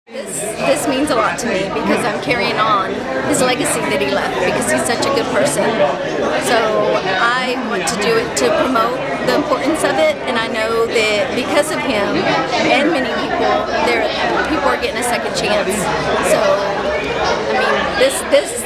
This means a lot to me because I'm carrying on his legacy that he left because he's such a good person. So I want to do it to promote the importance of it, and I know that because of him and many people, people are getting a second chance. So I mean, this